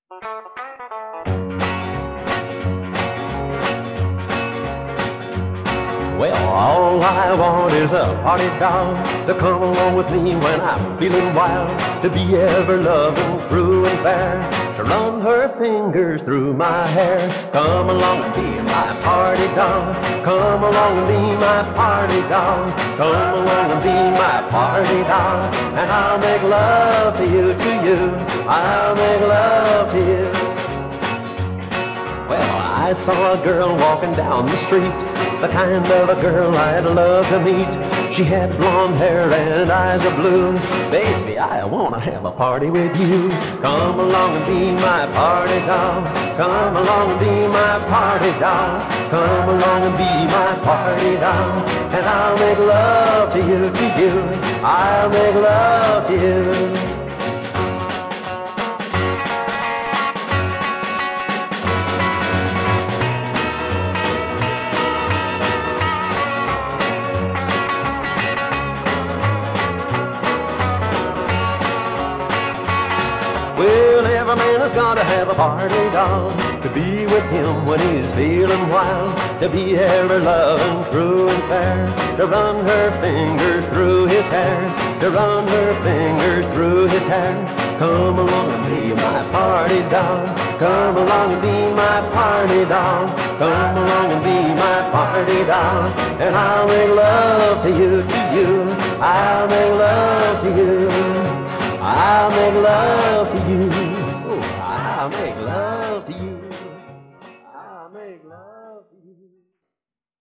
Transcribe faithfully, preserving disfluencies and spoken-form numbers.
Well, all I want is a party doll to come along with me when I'm feeling wild, to be ever loving, true and fair, to run her fingers through my hair. Come along and be my party doll. Come along and be my party doll. Come along and be my party doll. And I'll make love to you, to you. I'll make love to you. Well, I saw a girl walking down the street, the kind of a girl I'd love to meet. She had blonde hair and eyes of blue. Baby, I wanna have a party with you. Come along and be my party doll. Come along and be my party doll. Come along and be my party doll. And I'll make love to you, to you. I'll make love to you. Well, every man has got to have a party doll to be with him when he's feeling wild, to be ever loving, true and fair, to run her fingers through his hair, to run her fingers through his hair. Come along and be my party doll. Come along and be my party doll. Come along and be my party doll. And I'll make love to you, to you. I'll make love to you. I'll make love